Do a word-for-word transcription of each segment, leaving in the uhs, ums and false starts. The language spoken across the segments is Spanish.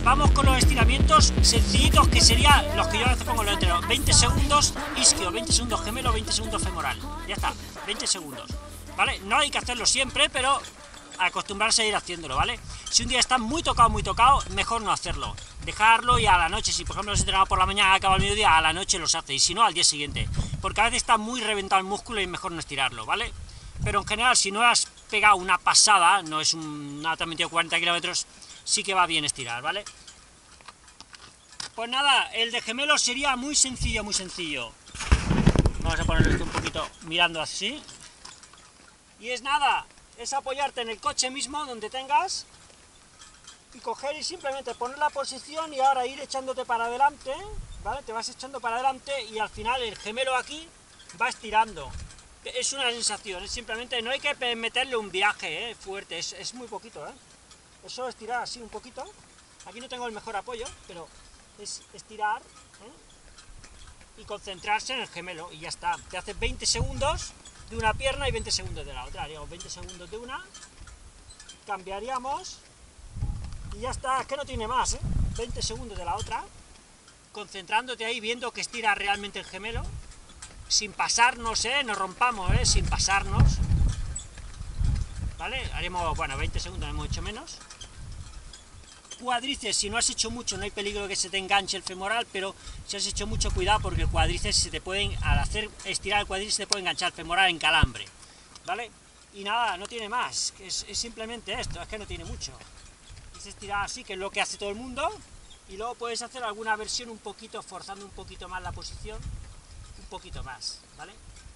vamos con los estiramientos sencillitos, que serían los que yo a veces pongo en los entrenos. veinte segundos isquio, veinte segundos gemelo, veinte segundos femoral. Ya está, veinte segundos, ¿vale? No hay que hacerlo siempre, pero acostumbrarse a ir haciéndolo, ¿vale? Si un día está muy tocado, muy tocado, mejor no hacerlo. Dejarlo y a la noche, si por ejemplo los entrenado por la mañana, acaba el mediodía, a la noche los hace, y si no, al día siguiente. Porque a veces está muy reventado el músculo y mejor no estirarlo, ¿vale? Pero en general, si no has pegado una pasada, no es un, una transmisión de cuarenta kilómetros, sí que va bien estirar, ¿vale? Pues nada, el de gemelo sería muy sencillo, muy sencillo. Vamos a ponerlo esto un poquito mirando así. Y es nada, es apoyarte en el coche mismo, donde tengas, y coger y simplemente poner la posición y ahora ir echándote para adelante, ¿vale? Te vas echando para adelante y al final el gemelo aquí va estirando. Es una sensación, es simplemente, no hay que meterle un viaje ¿eh? fuerte, es, es muy poquito, ¿eh? Es solo estirar así un poquito. Aquí no tengo el mejor apoyo, pero es estirar ¿eh? y concentrarse en el gemelo y ya está. Te hace veinte segundos de una pierna y veinte segundos de la otra. Haríamos veinte segundos de una, cambiaríamos y ya está. Es que no tiene más, ¿eh? veinte segundos de la otra, concentrándote ahí, viendo que estira realmente el gemelo. Sin pasarnos, ¿eh? No rompamos, ¿eh? Sin pasarnos. ¿Vale? Haremos, bueno, veinte segundos, hemos hecho menos. Cuádriceps, si no has hecho mucho, no hay peligro que se te enganche el femoral, pero si has hecho mucho, cuidado, porque el cuádriceps se te pueden, al hacer estirar el cuádriceps, se te puede enganchar el femoral en calambre. ¿Vale? Y nada, no tiene más, es, es simplemente esto, es que no tiene mucho. Es estirar así, que es lo que hace todo el mundo, y luego puedes hacer alguna versión un poquito, forzando un poquito más la posición. Un poquito más, ¿vale?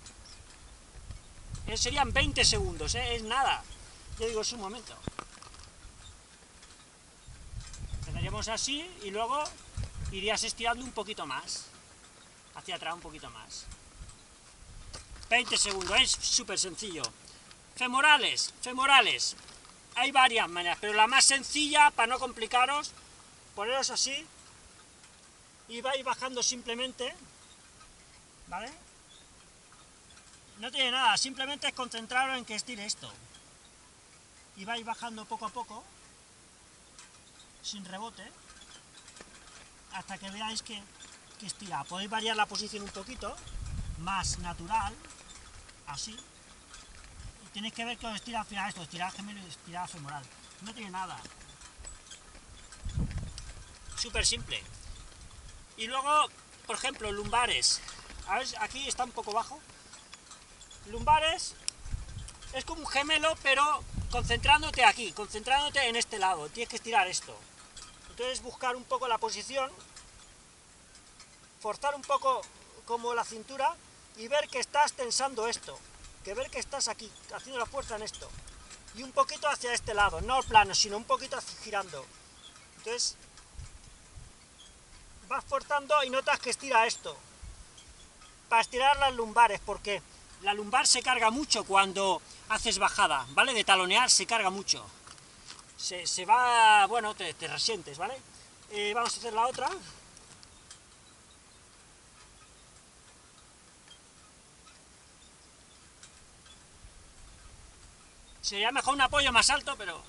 Eso serían veinte segundos, ¿eh? Es nada. Yo digo, es un momento. Empezaríamos así y luego irías estirando un poquito más. Hacia atrás un poquito más. veinte segundos, es súper sencillo. Femorales, femorales. Hay varias maneras, pero la más sencilla, para no complicaros, poneros así y vais bajando simplemente. ¿Vale? No tiene nada, simplemente es concentraros en que estire esto. Y vais bajando poco a poco, sin rebote, hasta que veáis que, que estira. Podéis variar la posición un poquito, más natural, así. Y tenéis que ver que os estira al final esto, estirar gemelo y estirar femoral. No tiene nada. Súper simple. Y luego, por ejemplo, lumbares. A ver, aquí está un poco bajo. Lumbares es como un gemelo, pero concentrándote aquí, concentrándote en este lado. Tienes que estirar esto. Entonces buscar un poco la posición, forzar un poco como la cintura y ver que estás tensando esto, que ver que estás aquí, haciendo la fuerza en esto. Y un poquito hacia este lado, no plano, sino un poquito girando. Entonces vas forzando y notas que estira esto. Para estirar las lumbares, porque la lumbar se carga mucho cuando haces bajada, ¿vale? De talonear se carga mucho. Se, se va, bueno, te, te resientes, ¿vale? Eh, vamos a hacer la otra. Sería mejor un apoyo más alto, pero...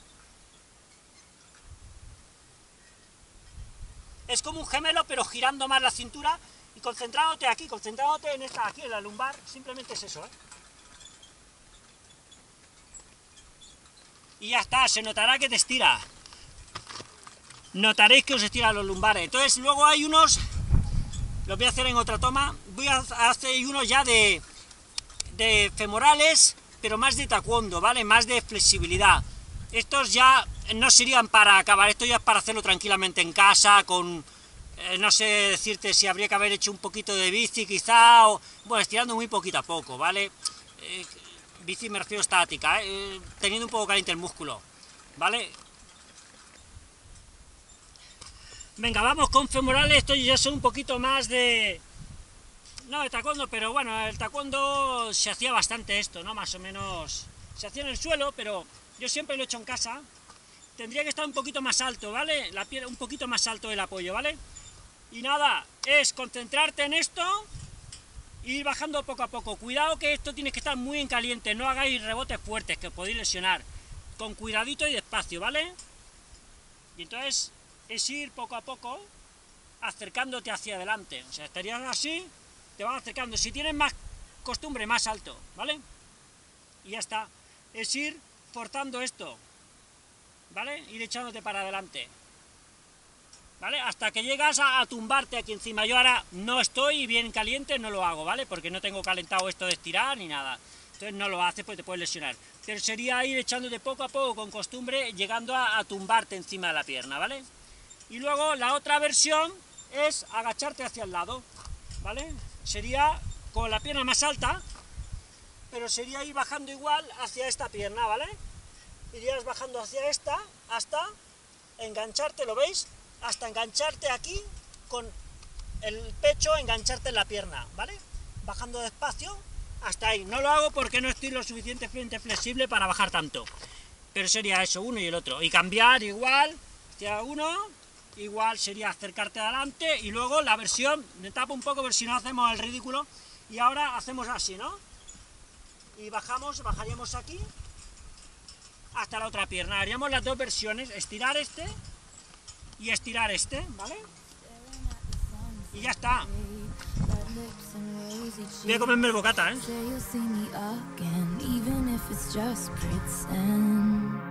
Es como un gemelo, pero girando más la cintura y concentrándote aquí, concentrándote en esta, aquí en la lumbar, simplemente es eso, ¿eh? Y ya está, se notará que te estira. Notaréis que os estira los lumbares. Entonces luego hay unos, los voy a hacer en otra toma, voy a hacer unos ya de, de femorales, pero más de taekwondo, ¿vale? Más de flexibilidad. Estos ya no serían para acabar, esto ya es para hacerlo tranquilamente en casa, con... Eh, no sé decirte si habría que haber hecho un poquito de bici quizá, o bueno, estirando muy poquito a poco, ¿vale? Eh, bici me refiero estática, ¿eh? Teniendo un poco caliente el músculo, ¿vale? Venga, vamos con femorales, estos ya son un poquito más de... No, de taekwondo, pero bueno, el taekwondo se hacía bastante esto, ¿no? Más o menos... Se hacía en el suelo, pero yo siempre lo he hecho en casa. Tendría que estar un poquito más alto, ¿vale? La piel un poquito más alto el apoyo, ¿vale? Y nada, es concentrarte en esto e ir bajando poco a poco. Cuidado que esto tiene que estar muy en caliente, no hagáis rebotes fuertes que os podéis lesionar. Con cuidadito y despacio, ¿vale? Y entonces es ir poco a poco acercándote hacia adelante. O sea, estarías así, te vas acercando. Si tienes más costumbre, más alto, ¿vale? Y ya está. Es ir forzando esto, ¿vale? Ir echándote para adelante, ¿vale? Hasta que llegas a, a tumbarte aquí encima. Yo ahora no estoy bien caliente, no lo hago, ¿vale? Porque no tengo calentado esto de estirar ni nada. Entonces no lo haces porque te puedes lesionar. Pero sería ir echándote poco a poco con costumbre, llegando a, a tumbarte encima de la pierna, ¿vale? Y luego la otra versión es agacharte hacia el lado, ¿vale? Sería con la pierna más alta, pero sería ir bajando igual hacia esta pierna, ¿vale? Irías bajando hacia esta hasta engancharte, ¿lo veis? Hasta engancharte aquí con el pecho, engancharte en la pierna, ¿vale? Bajando despacio hasta ahí. No lo hago porque no estoy lo suficientemente flexible para bajar tanto, pero sería eso, uno y el otro. Y cambiar igual hacia uno, igual sería acercarte adelante, y luego la versión, me tapo un poco por si no hacemos el ridículo, y ahora hacemos así, ¿no? Y bajamos, bajaríamos aquí hasta la otra pierna. Haríamos las dos versiones, estirar este y estirar este, ¿vale? Y ya está. Voy a comerme el bocata, ¿eh?